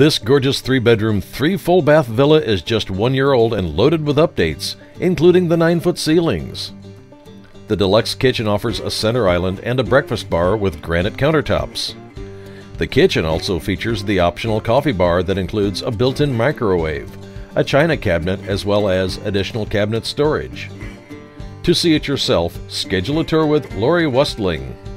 This gorgeous 3-bedroom, 3-full-bath villa is just 1 year old and loaded with updates, including the 9-foot ceilings. The deluxe kitchen offers a center island and a breakfast bar with granite countertops. The kitchen also features the optional coffee bar that includes a built-in microwave, a china cabinet, as well as additional cabinet storage. To see it yourself, schedule a tour with Laurie Wuestling.